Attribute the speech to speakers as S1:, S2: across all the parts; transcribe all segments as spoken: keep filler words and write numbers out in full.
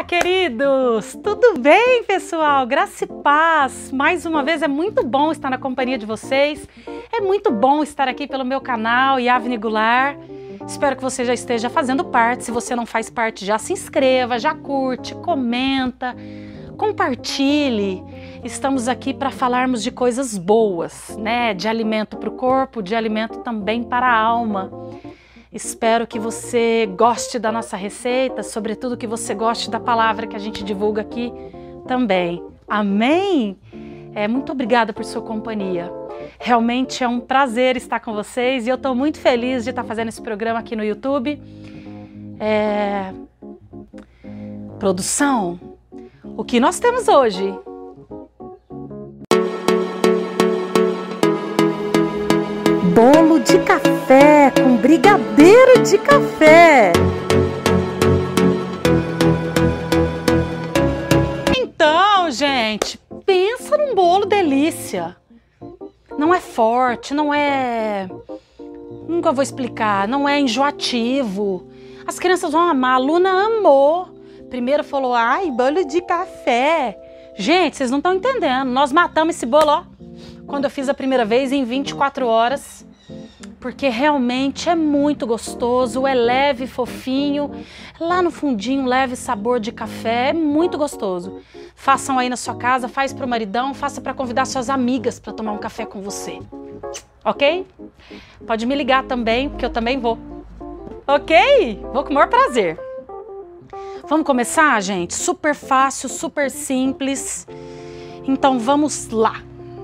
S1: queridos! Tudo bem, pessoal? Graça e paz! Mais uma vez, é muito bom estar na companhia de vocês. É muito bom estar aqui pelo meu canal, Yavne Goulart. Espero que você já esteja fazendo parte. Se você não faz parte, já se inscreva, já curte, comenta, compartilhe. Estamos aqui para falarmos de coisas boas, né? De alimento para o corpo, de alimento também para a alma. Espero que você goste da nossa receita, sobretudo que você goste da palavra que a gente divulga aqui também. Amém? É, muito obrigada por sua companhia. Realmente é um prazer estar com vocês e eu estou muito feliz de estar fazendo esse programa aqui no YouTube. É... Produção, o que nós temos hoje? Bolo de café com brigadeiro de café. Então, gente, pensa num bolo delícia. Não é forte, não é... Nunca vou explicar, não é enjoativo. As crianças vão amar, a Luna amou. Primeiro falou, ai, bolo de café. Gente, vocês não estão entendendo, nós matamos esse bolo, ó. Quando eu fiz a primeira vez, em vinte e quatro horas, porque realmente é muito gostoso, é leve, fofinho, lá no fundinho, leve sabor de café, é muito gostoso. Façam aí na sua casa, faz para o maridão, faça para convidar suas amigas para tomar um café com você, ok? Pode me ligar também, porque eu também vou, ok? Vou com o maior prazer. Vamos começar, gente? Super fácil, super simples, então vamos lá.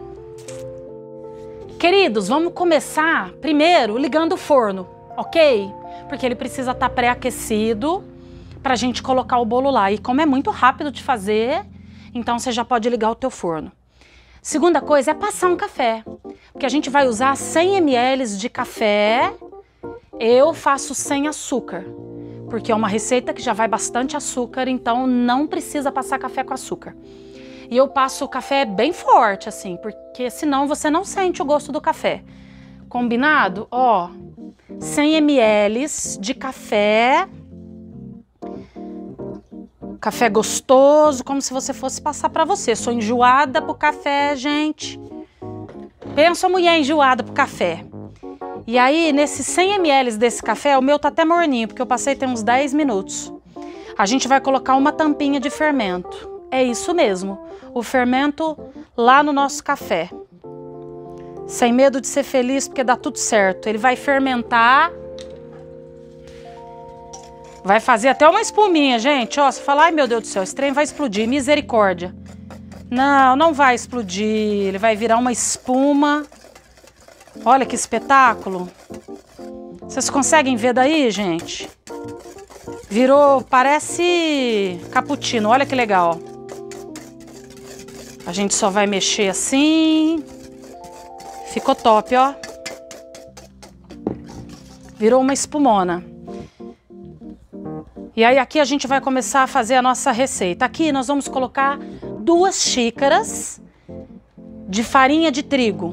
S1: Queridos, vamos começar primeiro ligando o forno, ok? Porque ele precisa estar pré-aquecido para a gente colocar o bolo lá. E como é muito rápido de fazer, então você já pode ligar o teu forno. Segunda coisa é passar um café, porque a gente vai usar cem mililitros de café. Eu faço sem açúcar, porque é uma receita que já vai bastante açúcar, então não precisa passar café com açúcar. E eu passo o café bem forte, assim, porque senão você não sente o gosto do café. Combinado? Ó, cem mililitros de café. Café gostoso, como se você fosse passar para você. Sou enjoada pro café, gente. Pensa a mulher enjoada pro café. E aí, nesses cem mililitros desse café, o meu tá até morninho, porque eu passei tem uns dez minutos. A gente vai colocar uma tampinha de fermento. É isso mesmo, o fermento lá no nosso café. Sem medo de ser feliz, porque dá tudo certo. Ele vai fermentar. Vai fazer até uma espuminha, gente. Ó, você fala, ai meu Deus do céu, esse trem vai explodir, misericórdia. Não, não vai explodir, ele vai virar uma espuma. Olha que espetáculo. Vocês conseguem ver daí, gente? Virou, parece cappuccino, olha que legal. A gente só vai mexer assim. Ficou top, ó. Virou uma espumona. E aí aqui a gente vai começar a fazer a nossa receita. Aqui nós vamos colocar duas xícaras de farinha de trigo.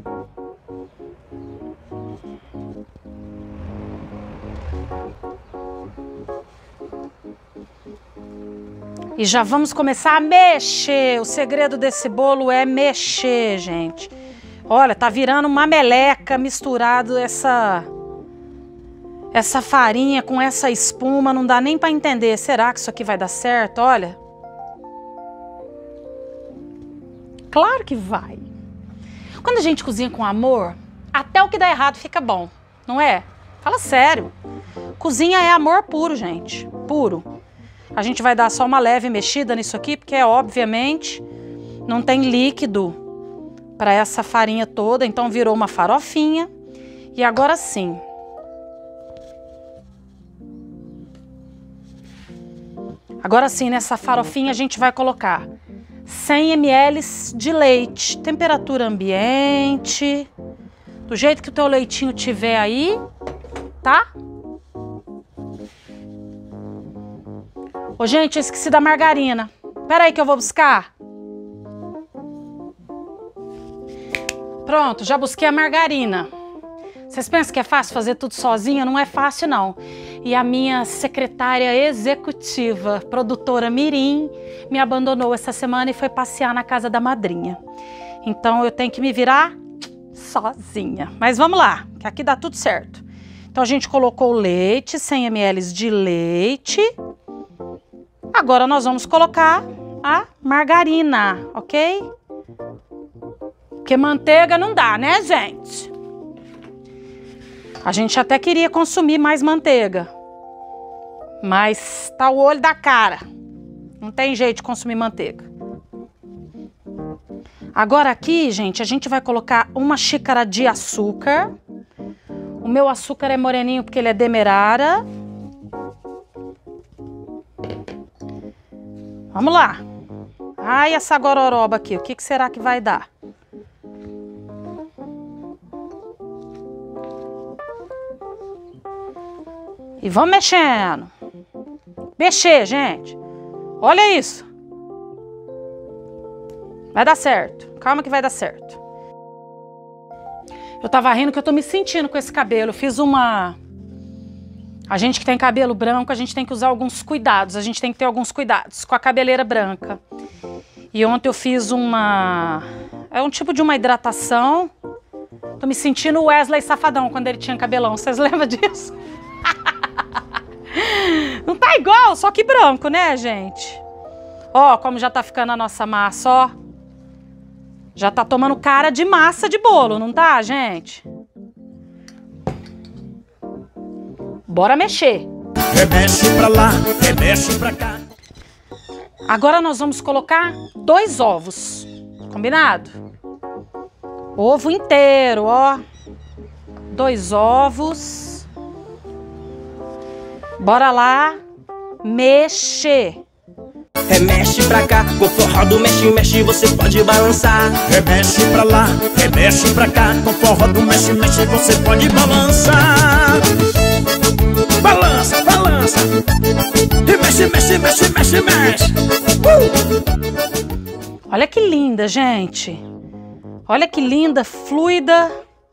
S1: E já vamos começar a mexer. O segredo desse bolo é mexer, gente. Olha, tá virando uma meleca misturado essa essa farinha com essa espuma, não dá nem para entender. Será que isso aqui vai dar certo? Olha. Claro que vai. Quando a gente cozinha com amor, até o que dá errado fica bom, não é? Fala sério. Cozinha é amor puro, gente. Puro. A gente vai dar só uma leve mexida nisso aqui, porque obviamente não tem líquido para essa farinha toda, então virou uma farofinha. E agora sim. Agora sim, nessa farofinha a gente vai colocar cem mililitros de leite, temperatura ambiente, do jeito que o teu leitinho tiver aí, tá? Ô, gente, eu esqueci da margarina. Pera aí que eu vou buscar. Pronto, já busquei a margarina. Vocês pensam que é fácil fazer tudo sozinha? Não é fácil, não. e a minha secretária executiva, produtora Mirim, me abandonou essa semana e foi passear na casa da madrinha. Então eu tenho que me virar sozinha. Mas vamos lá, que aqui dá tudo certo. Então a gente colocou o leite, cem mililitros de leite. Agora nós vamos colocar a margarina, ok? Porque manteiga não dá, né, gente? A gente até queria consumir mais manteiga, mas tá o olho da cara. Não tem jeito de consumir manteiga. Agora aqui, gente, a gente vai colocar uma xícara de açúcar. O meu açúcar é moreninho porque ele é demerara. Vamos lá. Ai, essa gororoba aqui, o que, que será que vai dar? E vamos mexendo. Mexer, gente. Olha isso. Vai dar certo. Calma que vai dar certo. Eu tava rindo que eu tô me sentindo com esse cabelo. Eu fiz uma... A gente que tem cabelo branco, a gente tem que usar alguns cuidados. A gente tem que ter alguns cuidados com a cabeleira branca. E ontem eu fiz uma... É um tipo de uma hidratação. Tô me sentindo o Wesley Safadão quando ele tinha cabelão. Vocês lembram disso? Não tá igual, só que branco, né, gente? Ó, como já tá ficando a nossa massa, ó. Já tá tomando cara de massa de bolo, não tá, gente? Bora mexer.
S2: Remexe pra lá, remexe pra cá.
S1: Agora nós vamos colocar dois ovos, combinado? Ovo inteiro, ó. Dois ovos. Bora lá mexer.
S3: Remexe pra cá, com forró do mexe, mexe, você pode balançar.
S2: Remexe pra lá, remexe pra cá. Com forró do mexe, mexe, você pode balançar. Balança, balança. E mexe, mexe, mexe, mexe, mexe. Uh!
S1: Olha que linda, gente. Olha que linda, fluida.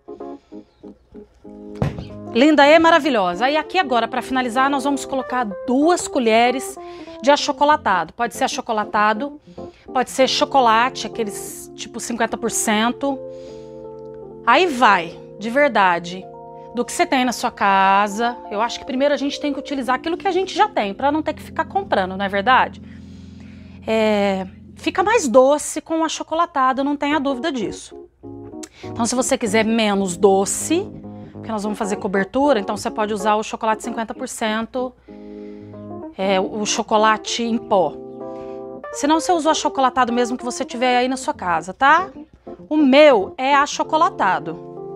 S1: Linda e maravilhosa. E aqui agora, para finalizar, nós vamos colocar duas colheres de achocolatado. Pode ser achocolatado, pode ser chocolate, aqueles tipo cinquenta por cento. Aí vai, de verdade, do que você tem na sua casa. Eu acho que primeiro a gente tem que utilizar aquilo que a gente já tem, para não ter que ficar comprando, não é verdade? É, fica mais doce com o achocolatado, não tenha dúvida disso. Então, se você quiser menos doce, porque nós vamos fazer cobertura, então você pode usar o chocolate cinquenta por cento, é, o chocolate em pó. Se não, você usa o achocolatado mesmo que você tiver aí na sua casa, tá? O meu é achocolatado.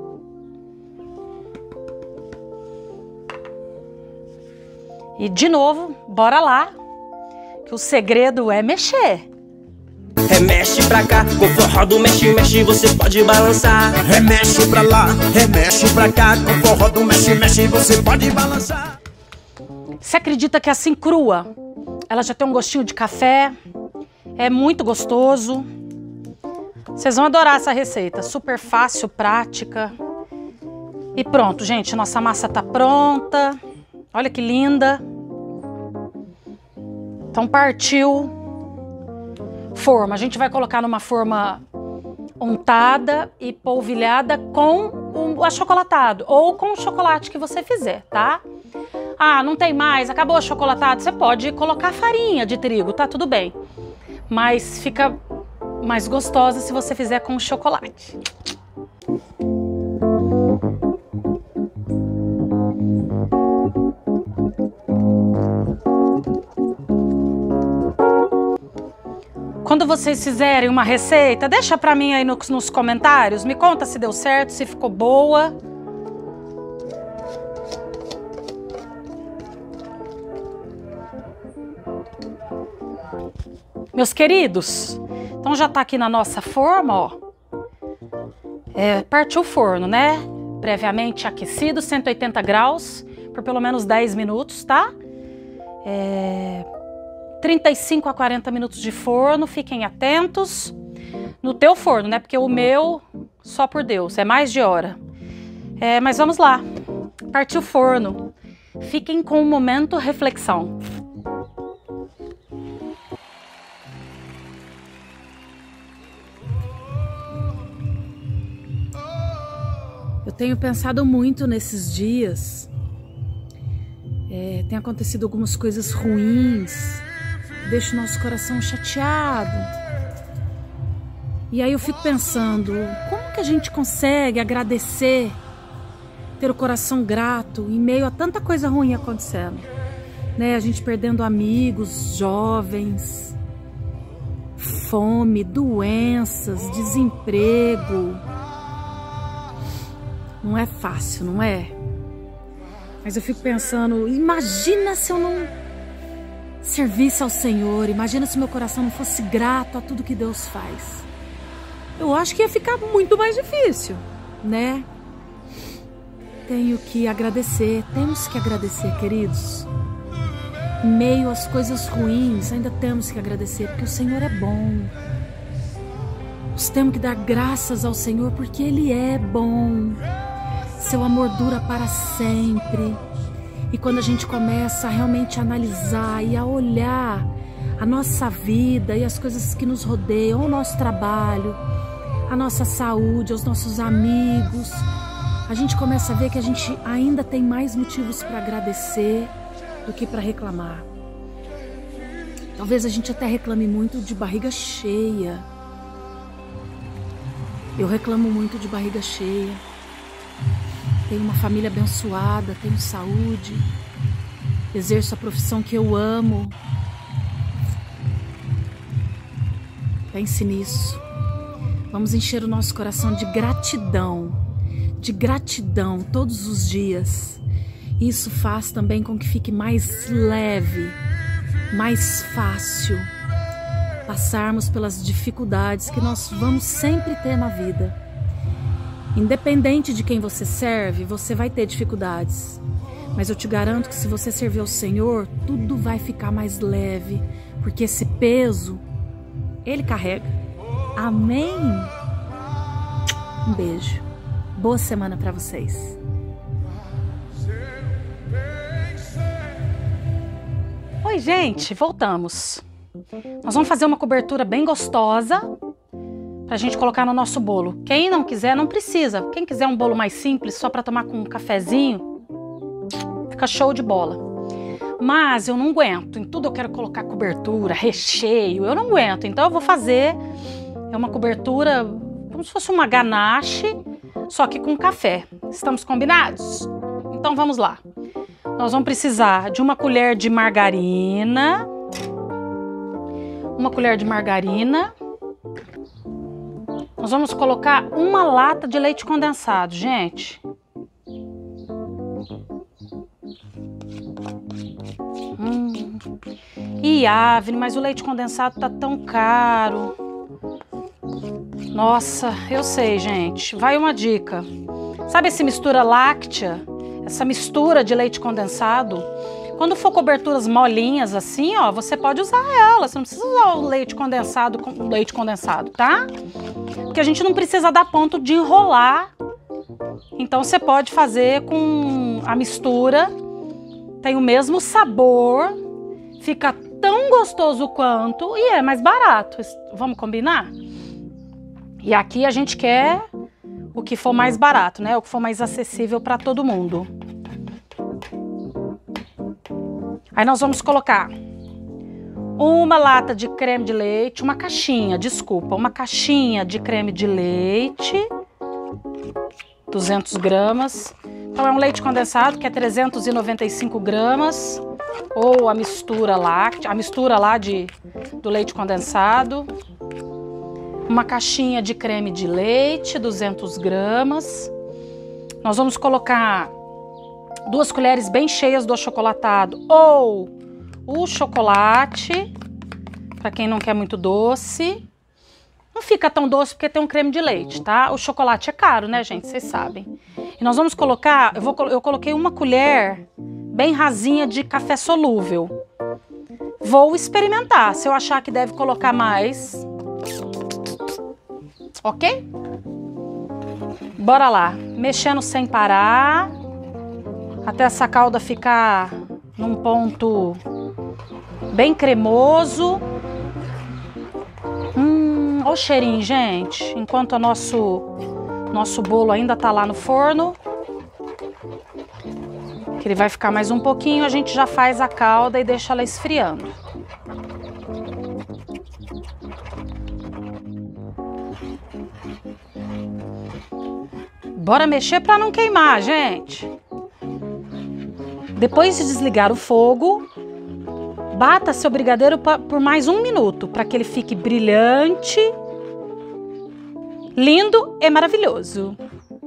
S1: E de novo, bora lá, que o segredo é mexer.
S3: Remexe pra cá, com forró do mexe, mexe, você pode balançar.
S2: Remexe pra lá, remexe pra cá. Com forró do mexe, mexe, você pode balançar.
S1: Você acredita que assim crua, ela já tem um gostinho de café? É muito gostoso. Vocês vão adorar essa receita, super fácil, prática. E pronto, gente, nossa massa tá pronta. Olha que linda. Então partiu. Forma, a gente vai colocar numa forma untada e polvilhada com o achocolatado ou com o chocolate que você fizer, tá? Ah, não tem mais, acabou o achocolatado, você pode colocar farinha de trigo, tá tudo bem. Mas fica mais gostosa se você fizer com chocolate. Quando vocês fizerem uma receita, deixa pra mim aí nos, nos comentários, me conta se deu certo, se ficou boa. Meus queridos, então já tá aqui na nossa forma, ó. É, partiu o forno, né? Previamente aquecido, cento e oitenta graus, por pelo menos dez minutos, tá? É... trinta e cinco a quarenta minutos de forno, fiquem atentos. No teu forno, né? Porque o meu, só por Deus, é mais de hora. É, mas vamos lá. Partiu o forno. Fiquem com o momento reflexão. Eu tenho pensado muito nesses dias. É, tem acontecido algumas coisas ruins, deixa o nosso coração chateado. E aí eu fico pensando, como que a gente consegue agradecer, ter o coração grato em meio a tanta coisa ruim acontecendo, né? A gente perdendo amigos, jovens, fome, doenças, desemprego. Não é fácil, não é? Mas eu fico pensando, imagina se eu não servisse ao Senhor, imagina se meu coração não fosse grato a tudo que Deus faz. Eu acho que ia ficar muito mais difícil, né? Tenho que agradecer, temos que agradecer, queridos. Em meio às coisas ruins, ainda temos que agradecer, porque o Senhor é bom. Nós temos que dar graças ao Senhor, porque Ele é bom. Seu amor dura para sempre. E quando a gente começa a realmente analisar e a olhar a nossa vida e as coisas que nos rodeiam, o nosso trabalho, a nossa saúde, os nossos amigos, a gente começa a ver que a gente ainda tem mais motivos para agradecer do que para reclamar. Talvez a gente até reclame muito de barriga cheia. Eu reclamo muito de barriga cheia. Tenho uma família abençoada, tenho saúde, exerço a profissão que eu amo. Pense nisso. Vamos encher o nosso coração de gratidão, de gratidão todos os dias. Isso faz também com que fique mais leve, mais fácil passarmos pelas dificuldades que nós vamos sempre ter na vida. Independente de quem você serve, você vai ter dificuldades. Mas eu te garanto que se você servir ao Senhor, tudo vai ficar mais leve, porque esse peso, Ele carrega. Amém? Um beijo. Boa semana para vocês. Oi, gente, voltamos. Nós vamos fazer uma cobertura bem gostosa pra gente colocar no nosso bolo. Quem não quiser, não precisa. Quem quiser um bolo mais simples, só para tomar com um cafezinho, fica show de bola. Mas eu não aguento. Em tudo eu quero colocar cobertura, recheio. Eu não aguento. Então eu vou fazer uma cobertura como se fosse uma ganache, só que com café. Estamos combinados? Então vamos lá. Nós vamos precisar de uma colher de margarina. Uma colher de margarina. Nós vamos colocar uma lata de leite condensado, gente. Hum. E Avni, mas o leite condensado tá tão caro. Nossa, eu sei, gente. Vai uma dica. Sabe essa mistura láctea? Essa mistura de leite condensado? Quando for coberturas molinhas assim, ó, você pode usar ela. Você não precisa usar o leite condensado com leite condensado, tá? Porque a gente não precisa dar ponto de enrolar. Então você pode fazer com a mistura. Tem o mesmo sabor. Fica tão gostoso quanto e é mais barato. Vamos combinar? E aqui a gente quer o que for mais barato, né? O que for mais acessível para todo mundo. Aí nós vamos colocar uma lata de creme de leite, uma caixinha, desculpa, uma caixinha de creme de leite, duzentas gramas. Então é um leite condensado que é trezentos e noventa e cinco gramas, ou a mistura láctea, a mistura lá de, do leite condensado. Uma caixinha de creme de leite, duzentas gramas. Nós vamos colocar duas colheres bem cheias do achocolatado ou o chocolate, para quem não quer muito doce. Não fica tão doce porque tem um creme de leite, tá? O chocolate é caro, né, gente? Vocês sabem. E nós vamos colocar, eu, vou, eu coloquei uma colher bem rasinha de café solúvel. Vou experimentar. Se eu achar que deve colocar mais, ok? Bora lá. Mexendo sem parar. até essa calda ficar num ponto bem cremoso. Hum, olha o cheirinho, gente. Enquanto o nosso, nosso bolo ainda tá lá no forno, que ele vai ficar mais um pouquinho, a gente já faz a calda e deixa ela esfriando. Bora mexer para não queimar, gente. Depois de desligar o fogo, bata seu brigadeiro por mais um minuto para que ele fique brilhante, lindo e maravilhoso.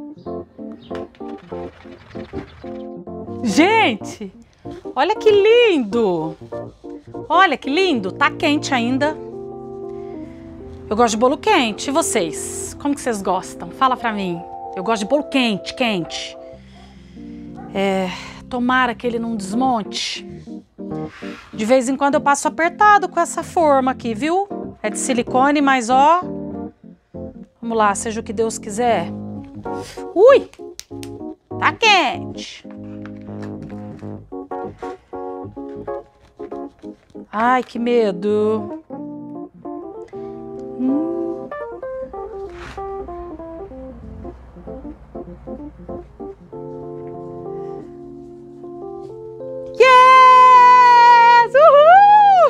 S1: Gente, olha que lindo! Olha que lindo! Tá quente ainda. Eu gosto de bolo quente. E vocês? Como que vocês gostam? Fala pra mim. Eu gosto de bolo quente, quente. É, tomara que ele não desmonte. De vez em quando eu passo apertado com essa forma aqui, viu? É de silicone, mas ó... Vamos lá, seja o que Deus quiser. Ui! Tá quente. Ai, que medo. Hum. Yes! Uhul!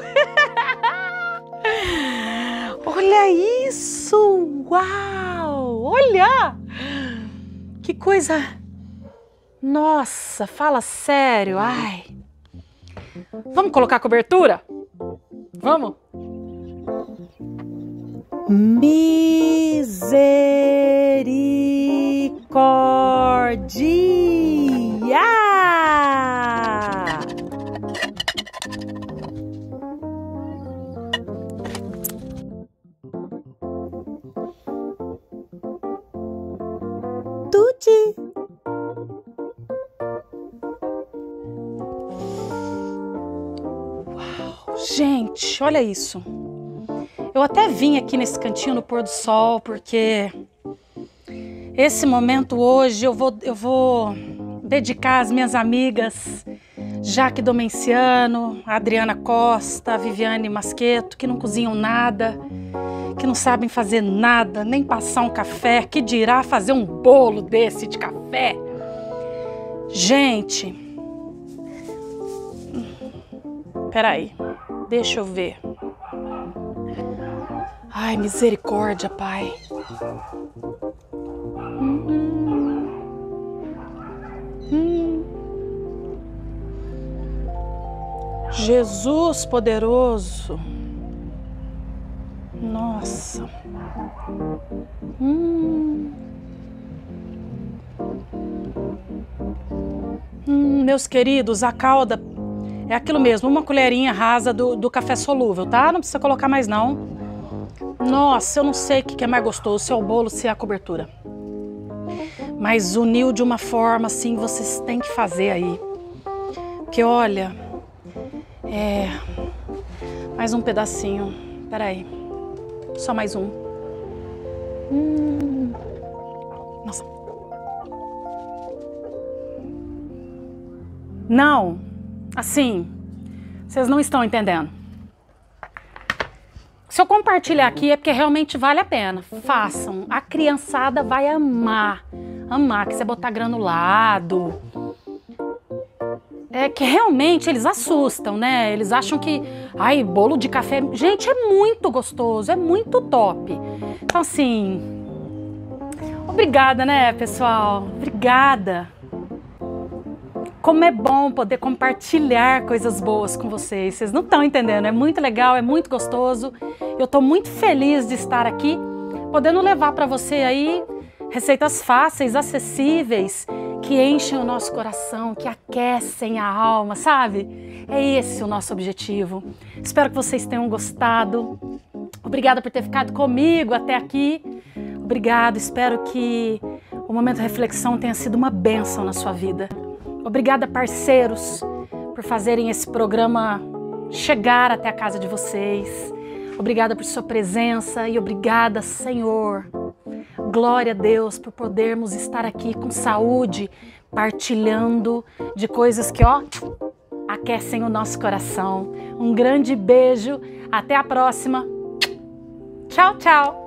S1: Olha isso! Uau! Olha! Que coisa... Nossa, fala sério. Ai. Vamos colocar cobertura? Vamos? Misericórdia! Tuti! Gente, olha isso. Eu até vim aqui nesse cantinho no pôr do sol, porque esse momento hoje eu vou, eu vou dedicar às minhas amigas Jaque Domenciano, a Adriana Costa, a Viviane Masqueto, que não cozinham nada, que não sabem fazer nada, nem passar um café, que dirá fazer um bolo desse de café. Gente, peraí. Deixa eu ver. Ai, misericórdia, Pai. Hum. Hum. Jesus poderoso. Nossa. Hum. Hum, meus queridos, a calda é aquilo mesmo, uma colherinha rasa do, do café solúvel, tá? Não precisa colocar mais não. Nossa, eu não sei o que é mais gostoso, se é o bolo, se é a cobertura. Mas uniu de uma forma assim, vocês têm que fazer aí. Porque olha, é... mais um pedacinho, peraí, só mais um. Hum. Nossa. Não. Assim, vocês não estão entendendo. Se eu compartilhar aqui é porque realmente vale a pena. Façam. A criançada vai amar. Amar, que você botar granulado. É que realmente eles assustam, né? Eles acham que, ai, bolo de café... Gente, é muito gostoso, é muito top. Então, assim... Obrigada, né, pessoal? Obrigada. Como é bom poder compartilhar coisas boas com vocês. Vocês não estão entendendo, é muito legal, é muito gostoso. Eu estou muito feliz de estar aqui, podendo levar para você aí receitas fáceis, acessíveis, que enchem o nosso coração, que aquecem a alma, sabe? É esse o nosso objetivo. Espero que vocês tenham gostado. Obrigada por ter ficado comigo até aqui. Obrigado, espero que o momento de reflexão tenha sido uma bênção na sua vida. Obrigada, parceiros, por fazerem esse programa chegar até a casa de vocês. Obrigada por sua presença e obrigada, Senhor. glória a Deus por podermos estar aqui com saúde, partilhando de coisas que, ó, aquecem o nosso coração. Um grande beijo, até a próxima. Tchau, tchau.